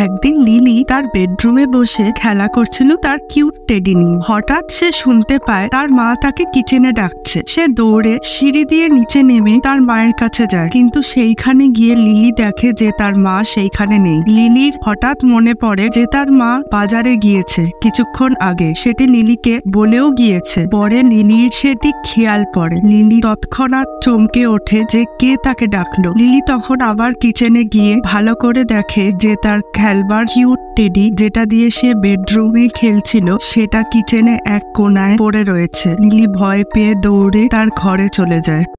একদিন লিলি তার বেডরুমে বসে খেলা করছিল তার কিউট টেডি নিয়ে। হঠাৎ সে শুনতে পায় তার মা তাকে কিচেনে ডাকছে। সে দৌড়ে সিঁড়ি দিয়ে নিচে নেমে তার মায়ের কাছে যায়, কিন্তু সেইখানে গিয়ে লিলি দেখে যে তার মা সেইখানে নেই। লিলির হঠাৎ মনে পড়ে যে তার মা বাজারে গিয়েছে কিছুক্ষণ আগে, সেটি লিলিকে বলেও গিয়েছে। পরে লিলির সেটি খেয়াল পড়ে। লিলি তৎক্ষণাৎ চমকে ওঠে যে কে তাকে ডাকলো। লিলি তখন আবার কিচেনে গিয়ে ভালো করে দেখে যে তার খেলবার কিউট টেডি, যেটা দিয়ে সে বেডরুমে খেলছিল, সেটা কিচেনে এক কোনায় পড়ে রয়েছে। লিলি ভয় পেয়ে দৌড়ে তার ঘরে চলে যায়।